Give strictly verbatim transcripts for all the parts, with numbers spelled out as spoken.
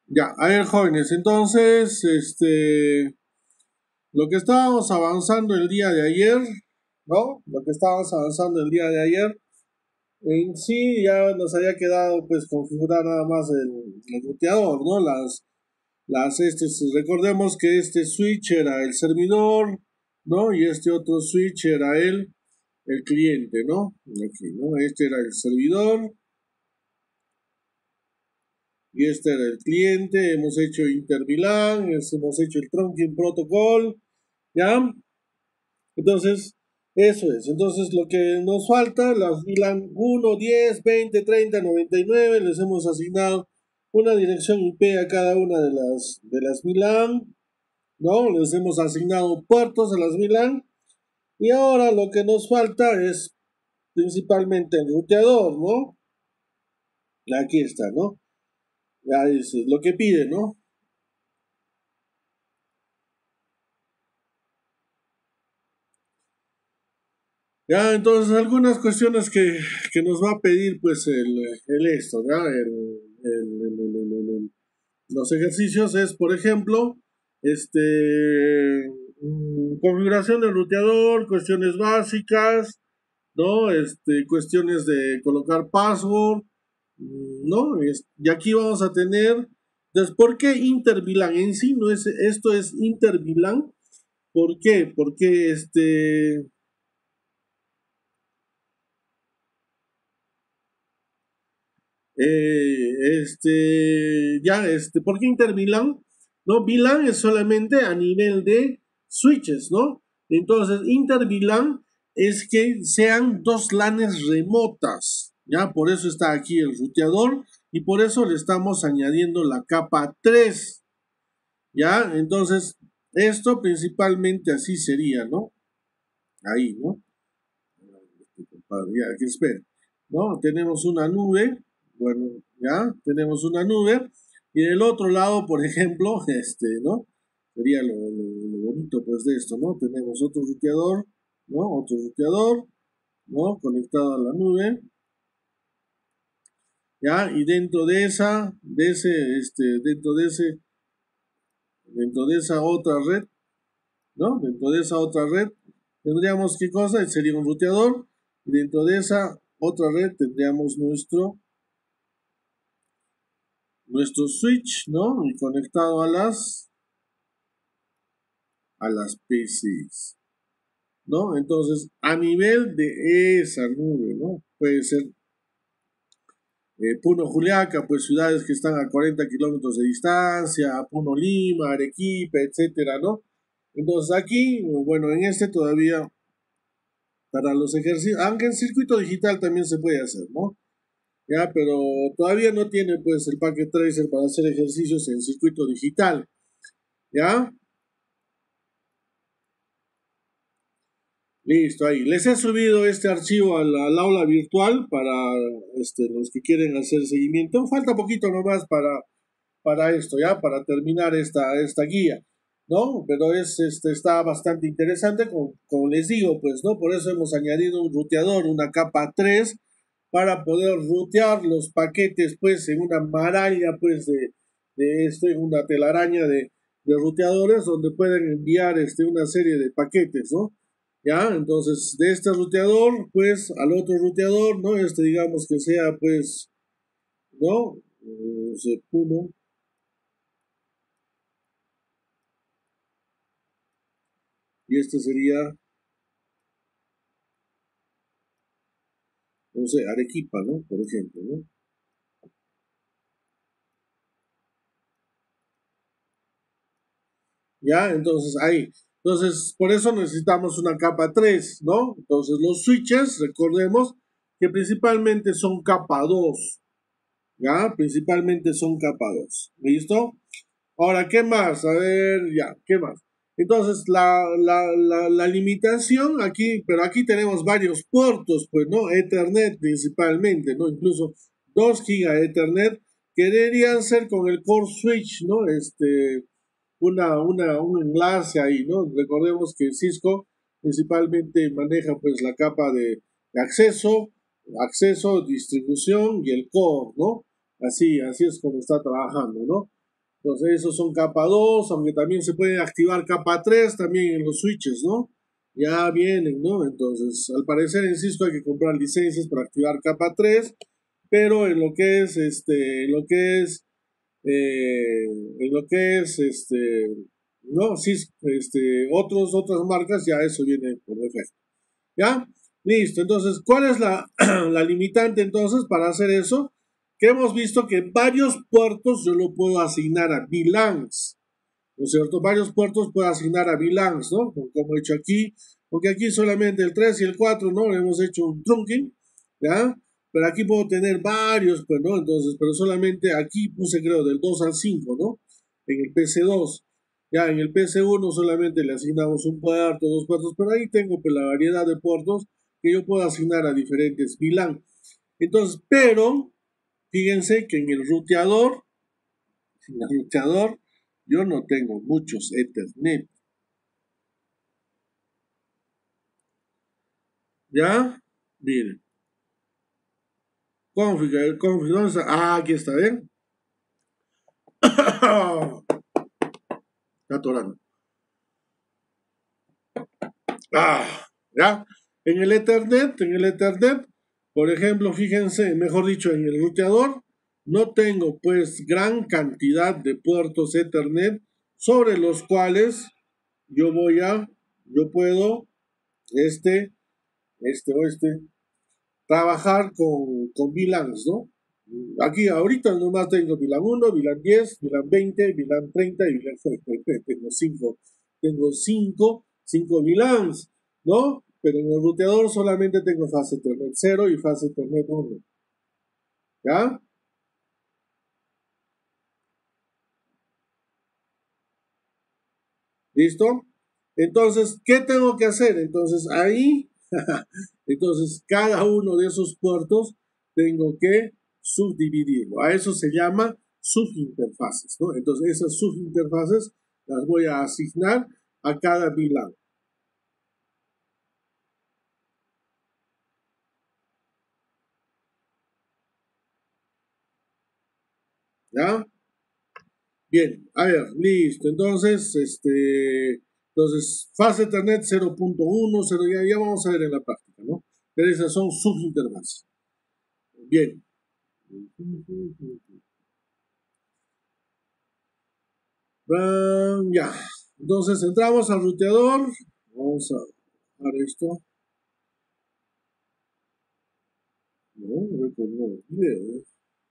Ya, a ver, jóvenes, entonces, este, lo que estábamos avanzando el día de ayer, ¿no? Lo que estábamos avanzando el día de ayer, en sí ya nos había quedado, pues, configurar nada más el, el ruteador, ¿no? Las, las, este, recordemos que este switch era el servidor, ¿no? Y este otro switch era el, el cliente, ¿no? Aquí, ¿no? Este era el servidor y este era el cliente. Hemos hecho Intervilan, hemos hecho el Trunking Protocol, ¿ya? Entonces, eso es. Entonces, lo que nos falta, las VLAN uno, diez, veinte, treinta, noventa y nueve, les hemos asignado una dirección I P a cada una de las, de las VLAN, ¿no? Les hemos asignado puertos a las VLAN. Y ahora lo que nos falta es principalmente el ruteador, ¿no? Aquí está, ¿no? Ya es lo que pide, ¿no? Ya, entonces algunas cuestiones que, que nos va a pedir pues el, el esto, ¿ya? El, el, el, el, el, los ejercicios es, por ejemplo, este, mm, configuración del ruteador, cuestiones básicas, ¿no? Este, cuestiones de colocar password, ¿no? Es, y aquí vamos a tener, entonces, ¿por qué Intervilan? En sí no es, esto es Intervilan, ¿por qué? Porque este... Eh, este, ya, este, ¿por qué Inter Milán? ¿No? VLAN es solamente a nivel de switches, ¿no? Entonces, Inter VLAN es que sean dos LANes remotas, ¿ya? Por eso está aquí el ruteador y por eso le estamos añadiendo la capa tres, ¿ya? Entonces, esto principalmente así sería, ¿no? Ahí, ¿no? Ya, que espera, ¿no? Tenemos una nube, bueno, ya, tenemos una nube, y del otro lado, por ejemplo, este, ¿no? Sería lo, lo, lo bonito, pues, de esto, ¿no? Tenemos otro ruteador, ¿no? Otro ruteador, ¿no? Conectado a la nube, ¿ya? Y dentro de esa, de ese, este, dentro de ese, dentro de esa otra red, ¿no? Dentro de esa otra red, tendríamos, ¿qué cosa? Sería un ruteador, y dentro de esa otra red tendríamos nuestro nuestro switch, ¿no? Y conectado a las a las P Cs, ¿no? Entonces, a nivel de esa nube, ¿no? Puede ser eh, Puno, Juliaca, pues ciudades que están a cuarenta kilómetros de distancia, Puno, Lima, Arequipa, etcétera, ¿no? Entonces aquí, bueno, en este todavía para los ejercicios, aunque en circuito digital también se puede hacer, ¿no? Ya, pero todavía no tiene pues el packet tracer para hacer ejercicios en circuito digital, ¿ya? Listo, ahí. Les he subido este archivo al, al aula virtual para este, los que quieren hacer seguimiento. Falta poquito nomás para, para esto, ¿ya? Para terminar esta, esta guía, ¿no? Pero es, este, está bastante interesante, como, como les digo, pues, ¿no? Por eso hemos añadido un ruteador, una capa tres, para poder rutear los paquetes, pues, en una maraña, pues, de, de esto, en una telaraña de, de ruteadores donde pueden enviar este, una serie de paquetes, ¿no? Ya, entonces de este ruteador, pues al otro ruteador, ¿no? Este digamos que sea, pues, ¿no? Eh, se uno, y este sería, no sé, Arequipa, ¿no? Por ejemplo, ¿no? Ya, entonces ahí. Entonces, por eso necesitamos una capa tres, ¿no? Entonces los switches, recordemos que principalmente son capa dos, ¿ya? Principalmente son capa dos, ¿listo? Ahora, ¿qué más? A ver, ya, ¿qué más? Entonces, la, la, la, la limitación aquí, pero aquí tenemos varios puertos, pues, ¿no? Ethernet principalmente, ¿no? Incluso dos gigas de Ethernet que deberían ser con el core switch, ¿no? Este, una, una, un enlace ahí, ¿no? Recordemos que Cisco principalmente maneja, pues, la capa de, de acceso, acceso, distribución y el core, ¿no? Así, así es como está trabajando, ¿no? Entonces esos son capa dos, aunque también se puede activar capa tres también en los switches, ¿no? Ya vienen, ¿no? Entonces, al parecer en Cisco hay que comprar licencias para activar capa tres, pero en lo que es, este, en lo que es, eh, en lo que es, este, no, sí, este, otros, otras marcas, ya eso viene por defecto. ¿Ya? Listo. Entonces, ¿cuál es la, la limitante entonces para hacer eso? Que hemos visto que varios puertos yo lo puedo asignar a V LANs, ¿no es cierto? Varios puertos puedo asignar a V LANs, ¿no? Como he hecho aquí, porque aquí solamente el tres y el cuatro, ¿no? Le hemos hecho un trunking, ¿ya? Pero aquí puedo tener varios, pues, ¿no? Entonces, pero solamente aquí puse, creo, del dos al cinco, ¿no? En el P C dos. Ya, en el P C uno solamente le asignamos un puerto, dos puertos, pero ahí tengo, pues, la variedad de puertos que yo puedo asignar a diferentes V LAN. Entonces, pero, fíjense que en el ruteador, en el ruteador, yo no tengo muchos Ethernet. ¿Ya? Miren. Config, config, ¿dónde está? Ah, aquí está, ¿ven? Está atorando. Ah, ¿ya? En el Ethernet, en el Ethernet, por ejemplo, fíjense, mejor dicho, en el ruteador, no tengo pues gran cantidad de puertos Ethernet sobre los cuales yo voy a, yo puedo, este, este o este, trabajar con, con V LANs, ¿no? Aquí ahorita nomás tengo V LAN uno, V LAN diez, V LAN veinte, V LAN treinta y V LAN tengo cinco, tengo cinco, cinco V LANs, ¿no? Pero en el ruteador solamente tengo fase Ethernet cero y fase Ethernet uno, ¿ya? ¿Listo? Entonces, ¿qué tengo que hacer? Entonces, ahí, entonces, cada uno de esos puertos tengo que subdividirlo. A eso se llama subinterfaces, ¿no? Entonces, esas subinterfaces las voy a asignar a cada V LAN, ¿ya? Bien, a ver, listo. Entonces, este, entonces, fase Ethernet cero punto uno, cero, ya, ya vamos a ver en la práctica, ¿no? Pero esas son subinterfaces. Bien. Uh, ya. Entonces entramos al ruteador. Vamos a dar esto. No, no recuerdo el video.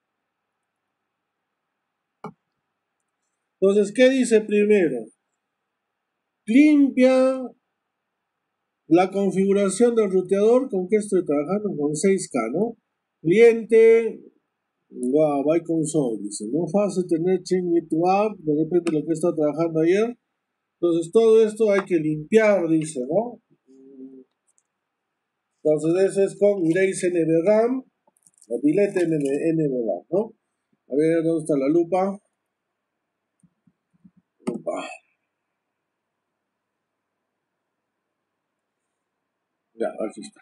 Entonces, ¿qué dice primero? Limpia la configuración del ruteador. ¿Con qué estoy trabajando? Con seis K, ¿no? Cliente. Wow, by console, dice, ¿no? Fase tener change it to app. De repente lo que está trabajando ayer. Entonces, todo esto hay que limpiar, dice, ¿no? Entonces, ese es con Erase N V RAM. O delete N V RAM, ¿no? A ver, ¿dónde está la lupa? Lupa. Ya, aquí está.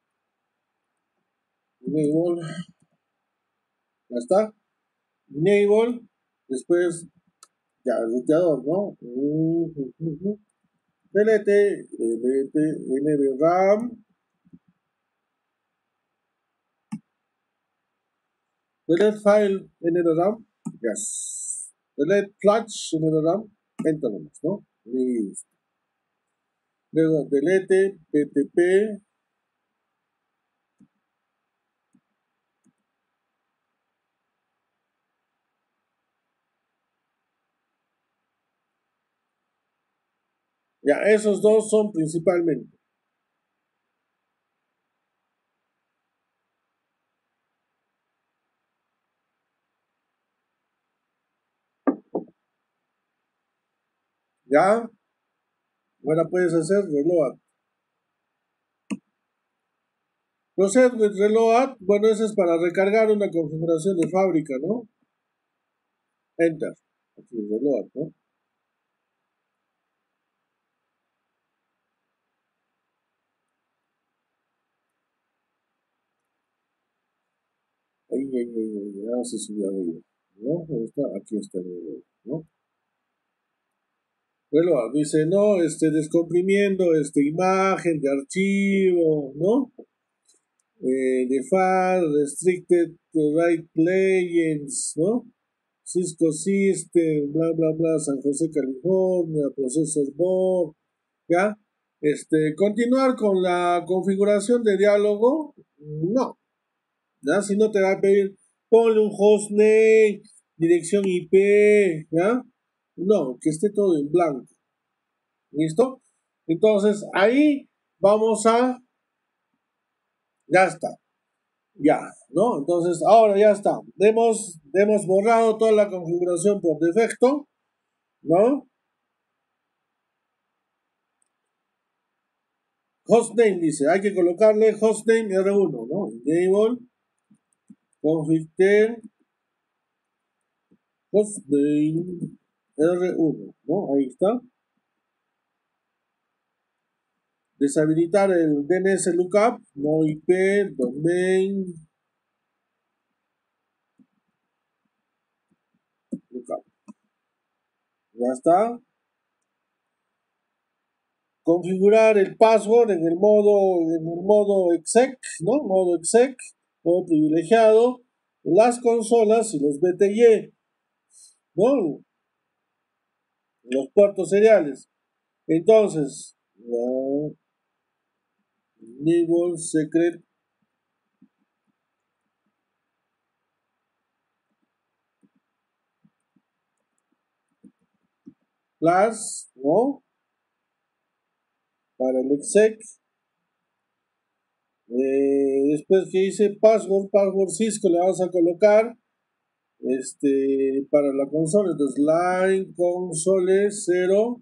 Enable. Ya está. Enable. Después, ya, el ruteador, ¿no? Uh, uh, uh, uh. Delete, delete, N V RAM. Delete file N V RAM. Yes. Delete flash N V RAM. Enter nomás, ¿no? Listo. Luego, delete P T P. Ya, esos dos son principalmente. ¿Ya? Ahora puedes hacer reload. Process with reload, bueno, eso es para recargar una configuración de fábrica, ¿no? Enter. Aquí, reload, ¿no? Ahí, ahí, ahí, ahí, ya se subió arriba. ¿no? Ahí está, aquí está el nivel, ¿no? Bueno, dice, no, este, descomprimiendo, este, imagen de archivo, ¿no? Eh, de file, restricted to write legends, ¿no? Cisco System, bla, bla, bla, San José, California, Processor Board, ¿ya? Este, continuar con la configuración de diálogo, no, ¿ya? Si no te va a pedir, ponle un hostname, dirección I P, ¿ya? No, que esté todo en blanco, ¿listo? Entonces, ahí vamos a, ya está, ya, ¿no? Entonces, ahora ya está. Hemos, hemos borrado toda la configuración por defecto, ¿no? Hostname dice, hay que colocarle hostname R uno, ¿no? Enable, config hostname R uno, ¿no? Ahí está. Deshabilitar el D N S lookup, no I P, domain, lookup. Ya está. Configurar el password en el modo, en el modo exec, ¿no? Modo exec, modo privilegiado, las consolas y los B T Y, ¿no? Los puertos seriales. Entonces, no, enable secret class, ¿no? Para el exec. Eh, después que dice password, password Cisco, le vamos a colocar este para la consola. Entonces, line console cero,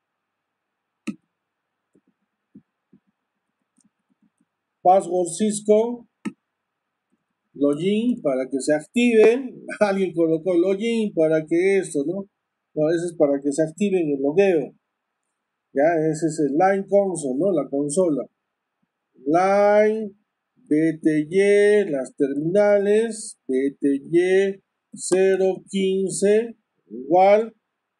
password Cisco, login para que se activen. Alguien colocó login para que esto, ¿no? No, ese es para que se activen el logueo. Ya, ese es el line console, ¿no? La consola. Line, B T Y, las terminales, B T Y cero quince igual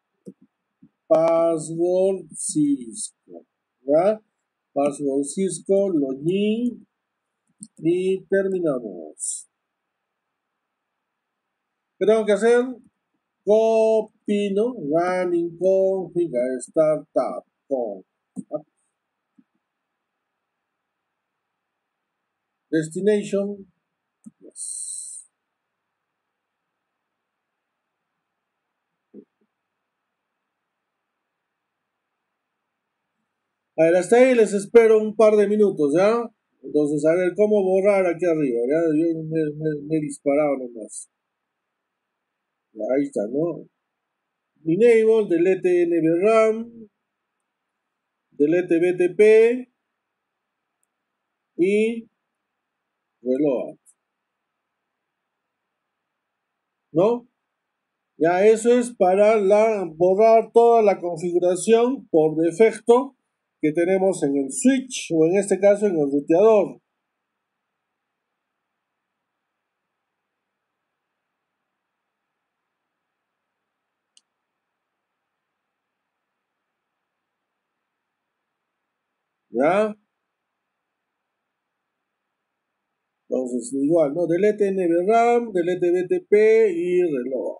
password Cisco, ¿ya? Password Cisco, login y terminamos. ¿Qué tengo que hacer? Copy, ¿no? Running config a startup con destination. Yes. A ver, hasta ahí les espero un par de minutos, ¿ya? Entonces, a ver cómo borrar aquí arriba, ¿ya? Yo me, me- me he disparado nomás. Ya, ahí está, ¿no? Enable, delete N V RAM, delete B T P y reload, ¿no? Ya eso es para la, borrar toda la configuración por defecto que tenemos en el switch o en este caso en el ruteador. ¿Ya? Entonces, igual, ¿no? Delete N V RAM, delete B T P y reload.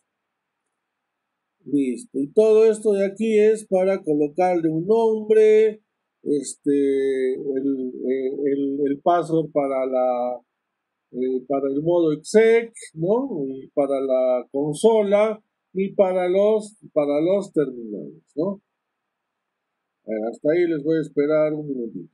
Listo. Y todo esto de aquí es para colocarle un nombre, este, el, eh, el, el password para la, eh, para el modo exec, ¿no? Y para la consola y para los, para los terminales, ¿no? A ver, hasta ahí les voy a esperar un minutito.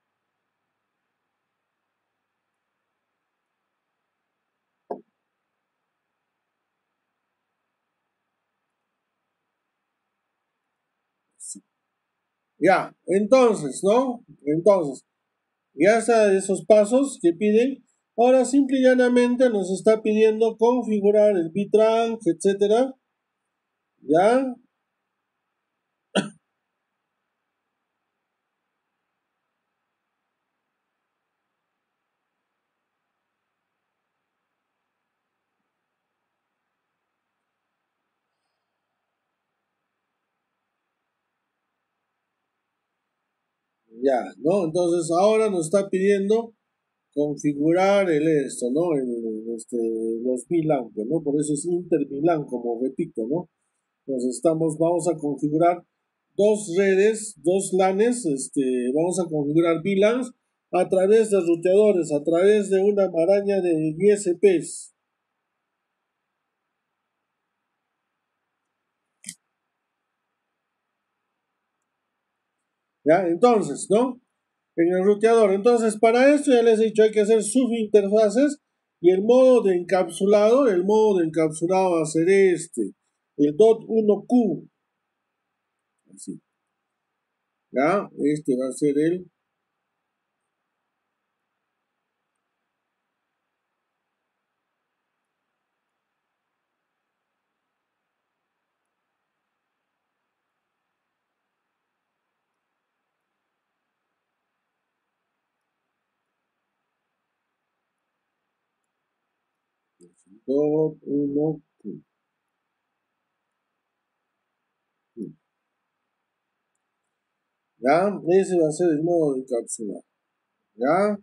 Ya, entonces, ¿no? Entonces, ya está esos pasos que piden. Ahora simple y llanamente nos está pidiendo configurar el bitrank, etcétera. ¿Ya? Ya, ¿no? Entonces ahora nos está pidiendo configurar el esto, ¿no? El, este, los VLAN, pues, ¿no? Por eso es inter VLAN, como repito, ¿no? Entonces estamos, vamos a configurar dos redes, dos LANes, este, vamos a configurar VLANs a través de ruteadores, a través de una maraña de I S Ps. ¿Ya? Entonces, ¿no? En el ruteador. Entonces, para esto ya les he dicho, hay que hacer subinterfaces y el modo de encapsulado, el modo de encapsulado va a ser este, el dot uno Q. Así. ¿Ya? Este va a ser el dot uno Q. ¿Ya? Ese va a ser el modo de encapsulado. ¿Ya?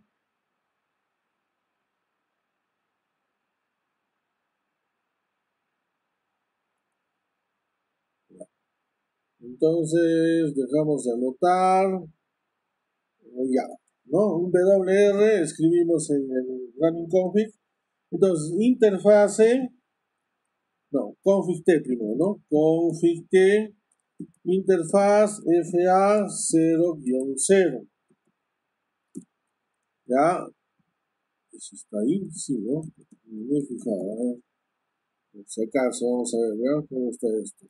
Entonces, dejamos de anotar. Ya, ¿no? Un W R escribimos en el running config. Entonces, interfase, no, config T primero, ¿no? Config T, interfaz F A cero guión cero. Ya, eso está ahí, sí, ¿no? Me he fijado, a ver. Por si acaso, vamos a ver, vean cómo está esto.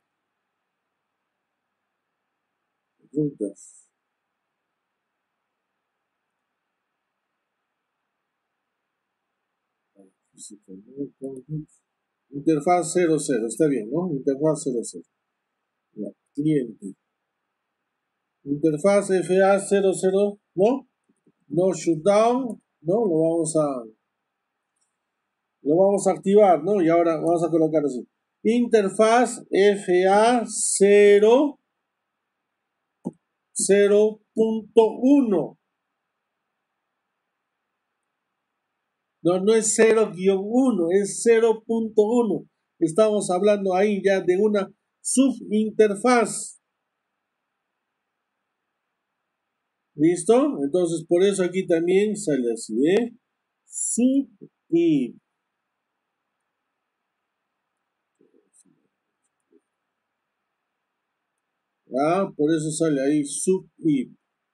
Rutas. Interfaz cero cero, está bien, ¿no? Interfaz cero cero. Ya, cliente. Interfaz F A cero cero, ¿no? No shutdown, ¿no? Lo vamos a, lo vamos a activar, ¿no? Y ahora vamos a colocar así. Interfaz F A cero punto uno. No, no es cero guión uno, es cero punto uno. Estamos hablando ahí ya de una subinterfaz. ¿Listo? Entonces, por eso aquí también sale así, ¿eh? Sub y. ¿Ya? Por eso sale ahí sub y.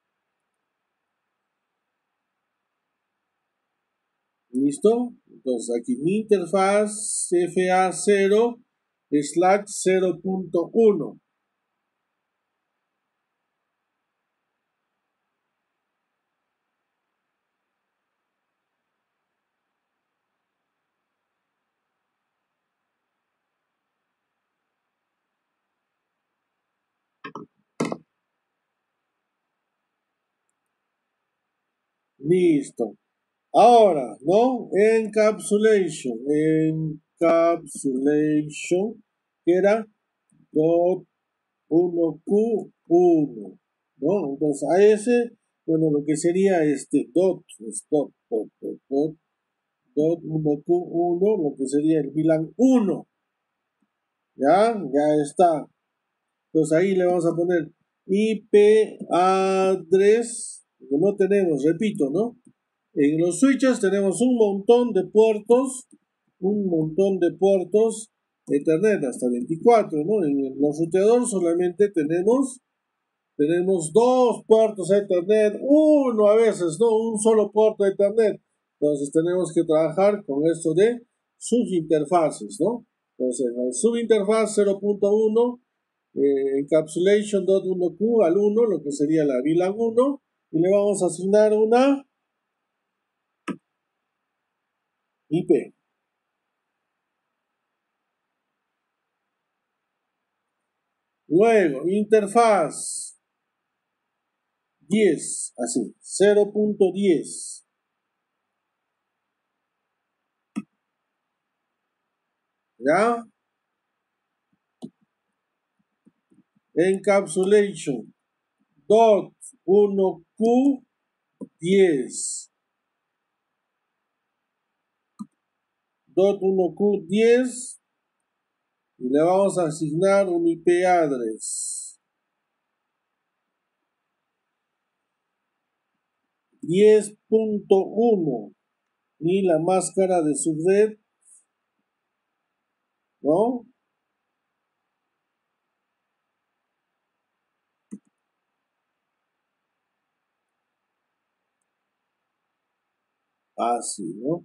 ¿Listo? Entonces aquí mi interfaz F A cero slash cero punto uno. Listo. Ahora, ¿no? Encapsulation. Encapsulation. Que era dot uno Q uno. ¿No? Entonces a ese, bueno, lo que sería este dot, es dot, dot, dot, dot, dot uno Q uno, lo que sería el VLAN uno. ¿Ya? Ya está. Entonces ahí le vamos a poner I P address, que no tenemos, repito, ¿no? En los switches tenemos un montón de puertos, un montón de puertos Ethernet hasta veinticuatro, ¿no? En los ruteadores solamente tenemos, tenemos dos puertos Ethernet, uno a veces, ¿no? Un solo puerto Ethernet. Entonces tenemos que trabajar con esto de subinterfaces, ¿no? Entonces, la subinterfaz cero punto uno, eh, encapsulation dot uno Q al uno, lo que sería la VLAN uno, y le vamos a asignar una I P. Luego, interfaz diez, así, cero punto diez. ¿Ya? Encapsulation dot uno q diez. dot uno q diez y le vamos a asignar un I P address diez punto uno y la máscara de subred, ¿no? Así, ¿no?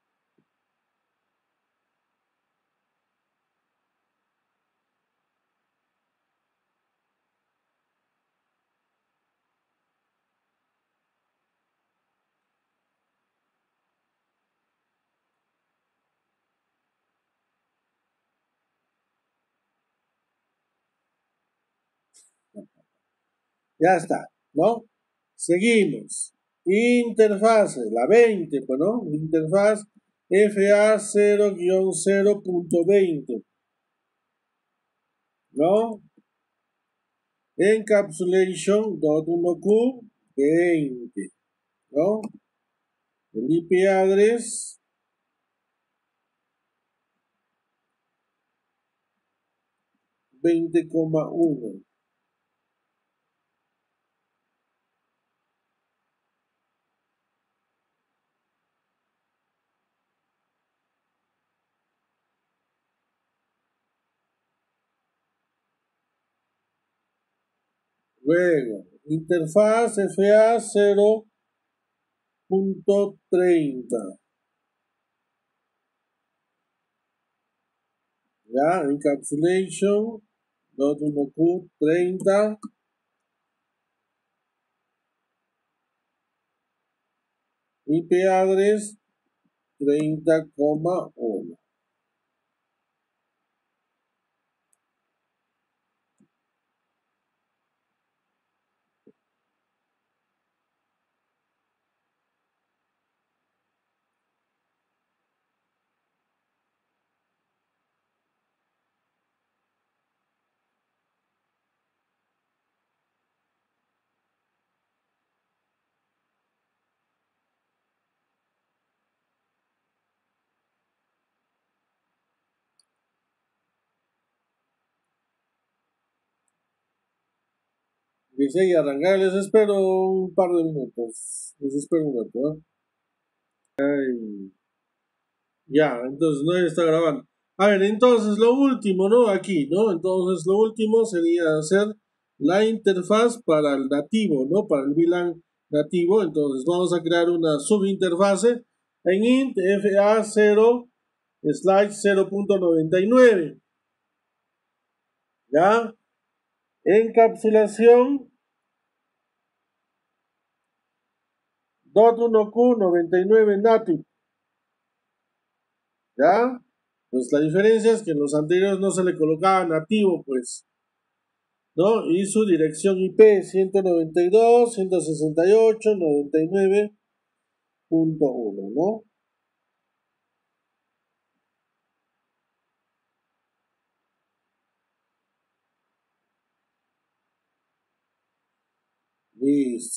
Ya está, ¿no? Seguimos. Interfaz, la veinte, pues, ¿no? Interfaz F A cero cero punto veinte, ¿no? Encapsulation dot uno q veinte, ¿no? El I P address veinte coma uno. Luego, interfaz F A cero punto treinta. Ya, encapsulation dot uno q treinta. I P address treinta coma uno. Dice y arrancar, les espero un par de minutos. Les espero un rato, ¿no? Ay, ya, entonces no ya está grabando. A ver, entonces lo último, ¿no? Aquí, ¿no? Entonces lo último sería hacer la interfaz para el nativo, ¿no? Para el V LAN nativo. Entonces vamos a crear una subinterfase en int F A cero slash cero punto noventa y nueve. ¿Ya? Encapsulación dot uno q noventa y nueve native. ¿Ya? Pues la diferencia es que en los anteriores no se le colocaba nativo, pues, ¿no? Y su dirección I P ciento noventa y dos punto ciento sesenta y ocho punto noventa y nueve punto uno, ¿no? Listo.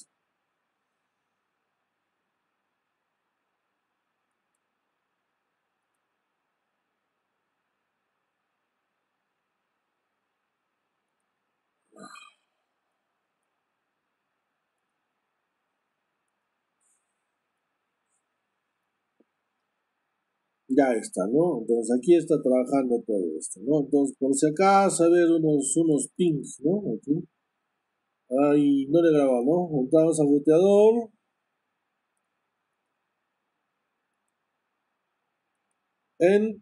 Ya está, ¿no? Entonces aquí está trabajando todo esto, ¿no? Entonces, por si acaso, a ver unos, unos pings, ¿no? Aquí. Ahí no le grabamos, ¿no? Entramos al boteador. En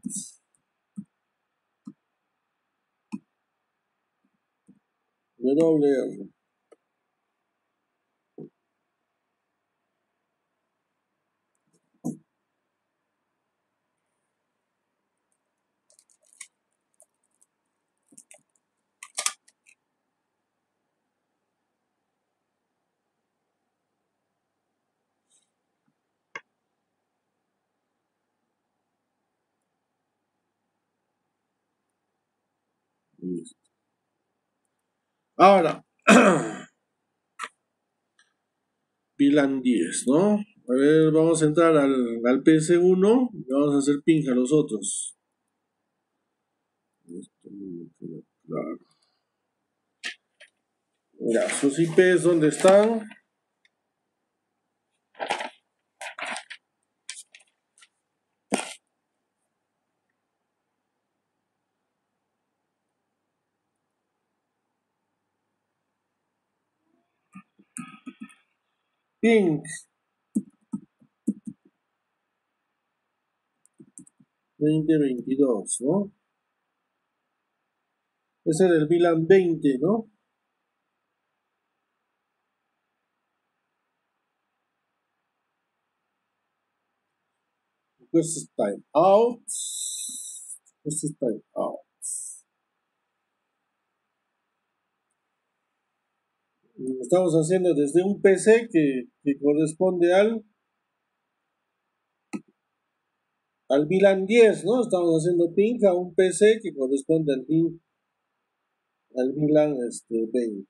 W R. Listo. Ahora, VLAN diez, ¿no? A ver, vamos a entrar al, al P C uno y vamos a hacer ping a los otros. Esto no me queda claro. Ya, sus I Ps, ¿dónde están? Ping veinte veintidós, ¿no? Ese era el VLAN veinte, ¿no? Request is time out. Request is time out. Estamos haciendo desde un P C que, que corresponde al al VLAN diez, ¿no? Estamos haciendo ping a un P C que corresponde al, al VLAN este, veinte.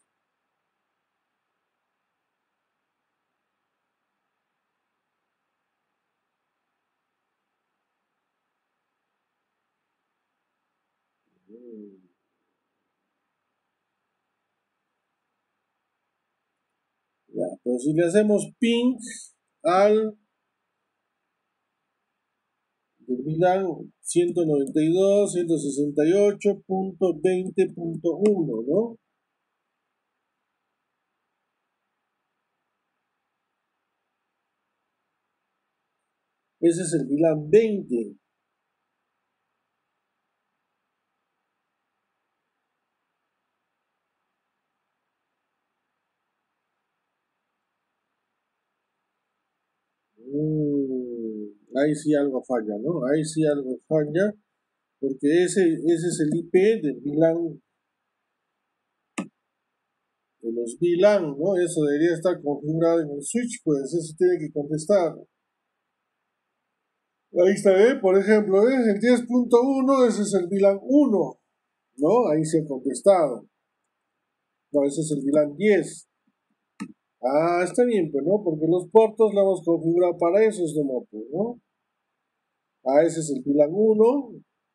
Ya, pero si le hacemos ping al del VLAN ciento noventa y dos, ciento sesenta y ocho punto veinte punto uno, ¿no? Ese es el VLAN veinte. Mm, ahí sí algo falla, ¿no? Ahí sí algo falla, porque ese, ese es el I P del VLAN, de los VLAN, ¿no? Eso debería estar configurado en el switch, pues eso tiene que contestar. Ahí está, ¿eh? Por ejemplo, ¿eh? El diez punto uno, ese es el VLAN uno, ¿no? Ahí se ha contestado. No, ese es el VLAN diez. Ah, está bien, pues, ¿no? Porque los puertos lo hemos configurado para esos nomás, pues, ¿no? Ah, ese es el VLAN uno.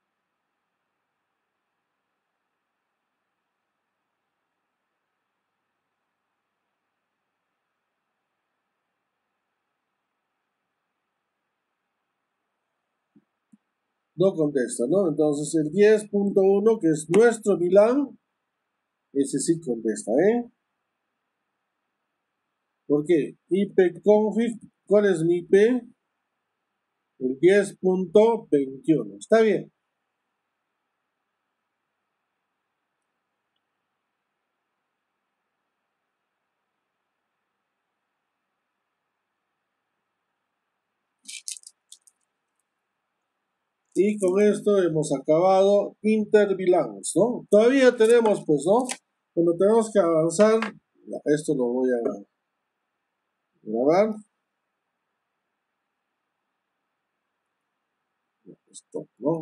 No contesta, ¿no? Entonces el diez punto uno, que es nuestro VLAN, ese sí contesta, ¿eh? ¿Por qué? ipconfig, ¿cuál es mi I P? El diez punto veintiuno. Está bien. Y con esto hemos acabado intervilans, ¿no? Todavía tenemos, pues, ¿no? Cuando tenemos que avanzar, esto lo voy a grabar. Esto, ¿no?